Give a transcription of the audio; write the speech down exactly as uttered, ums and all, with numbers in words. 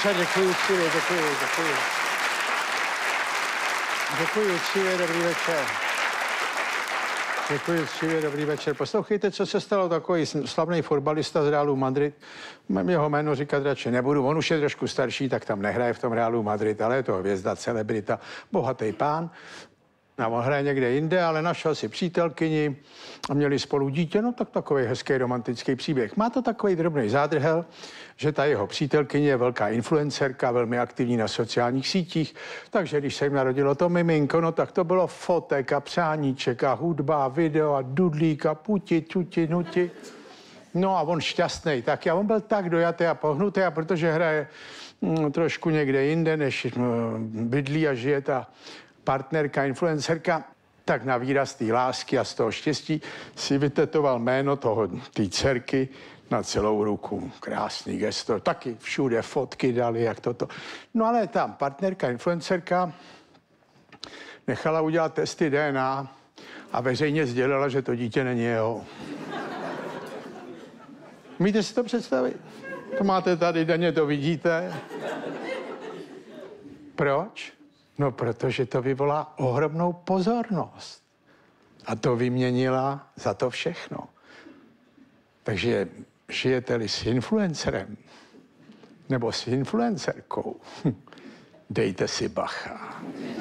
večer, děkuji, uctivě, děkuji, děkuji. Děkuji, uctivě, dobrý večer. Děkuji, uctivě, dobrý večer. Poslouchejte, co se stalo, takový slavný fotbalista z Realu Madrid. Jeho jméno říkat radši nebudu, on už je trošku starší, tak tam nehraje v tom Realu Madrid, ale je to hvězda, celebrita, bohatý pán. A on hraje někde jinde, ale našel si přítelkyni a měli spolu dítě, no tak takový hezký romantický příběh. Má to takový drobný zádrhel, že ta jeho přítelkyně je velká influencerka, velmi aktivní na sociálních sítích, takže když se jim narodilo to miminko, no tak to bylo fotek a přáníček a hudba, video a dudlík a puti, tuti, nuti. No a on šťastný taky. A on byl tak dojatý a pohnutý, a protože hraje mm, trošku někde jinde, než mm, bydlí a žije ta partnerka, influencerka, tak na výraz té lásky a z toho štěstí si vytetoval jméno toho, té dcerky na celou ruku. Krásný gesto. Taky všude fotky dali, jak toto. No ale ta partnerka, influencerka nechala udělat testy D N A a veřejně sdělila, že to dítě není jeho. Umíte si to představit? To máte tady, denně to vidíte. Proč? No, protože to vyvolá ohromnou pozornost. A to vyměnila za to všechno. Takže žijete-li s influencerem nebo s influencerkou, dejte si bacha.